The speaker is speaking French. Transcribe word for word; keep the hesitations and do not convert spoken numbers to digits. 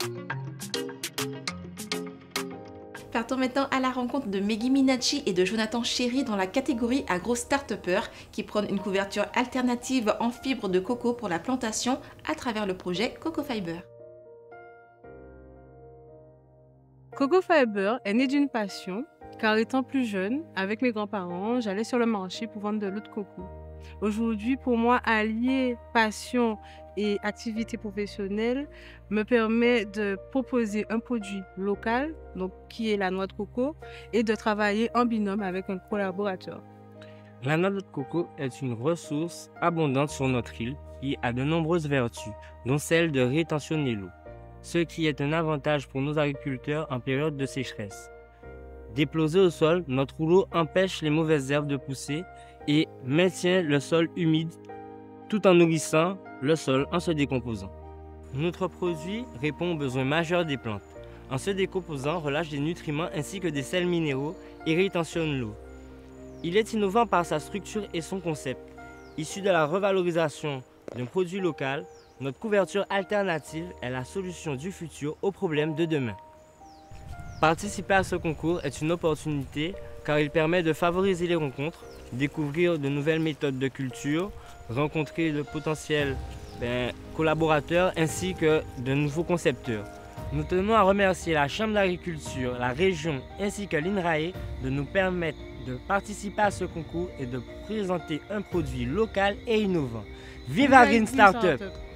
Partons maintenant à la rencontre de Meggy Minachi et de Jonathan Chéry dans la catégorie Agro Start-Upper qui prônent une couverture alternative en fibre de coco pour la plantation à travers le projet Coco Fiber. Coco Fiber est né d'une passion, car étant plus jeune, avec mes grands-parents, j'allais sur le marché pour vendre de l'eau de coco. Aujourd'hui, pour moi, allier passion et activité professionnelle me permet de proposer un produit local, donc qui est la noix de coco, et de travailler en binôme avec un collaborateur. La noix de coco est une ressource abondante sur notre île qui a de nombreuses vertus, dont celle de rétentionner l'eau, ce qui est un avantage pour nos agriculteurs en période de sécheresse. Déposé au sol, notre rouleau empêche les mauvaises herbes de pousser et maintient le sol humide tout en nourrissant le sol en se décomposant. Notre produit répond aux besoins majeurs des plantes. En se décomposant, relâche des nutriments ainsi que des sels minéraux et rétentionne l'eau. Il est innovant par sa structure et son concept. Issu de la revalorisation d'un produit local, notre couverture alternative est la solution du futur aux problèmes de demain. Participer à ce concours est une opportunité car il permet de favoriser les rencontres, découvrir de nouvelles méthodes de culture, rencontrer de potentiels ben, collaborateurs ainsi que de nouveaux concepteurs. Nous tenons à remercier la Chambre d'agriculture, la région ainsi que l'INRAE de nous permettre de participer à ce concours et de présenter un produit local et innovant. Vive la Green Startup!